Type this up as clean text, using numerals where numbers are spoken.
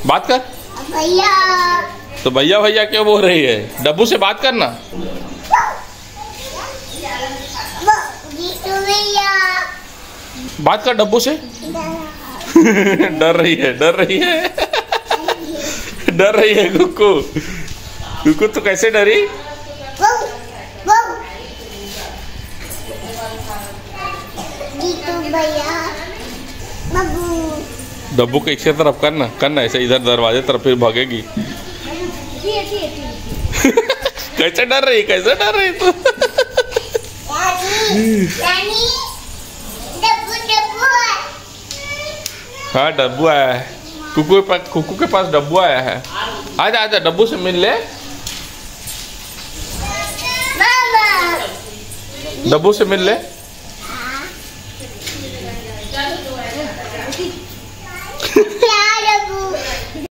बात कर भैया। तो भैया भैया क्यों बोल रही है? डब्बू से बात करना। भैया बात कर डब्बू से। डर रही है, डर रही है, डर रही है कुक्कू। कुक्कू तो कैसे डरी? भैया डब्बू के इच्छे तरफ करना, करना ऐसे इधर दरवाजे तरफ, फिर भागेगी। कैसे डर रही, कैसे डर रही तू? हाँ डब्बू आया है, कुक्कू के पास डब्बू आया है। आजा आजा डब्बू से मिल ले। डब्बू से मिल ले।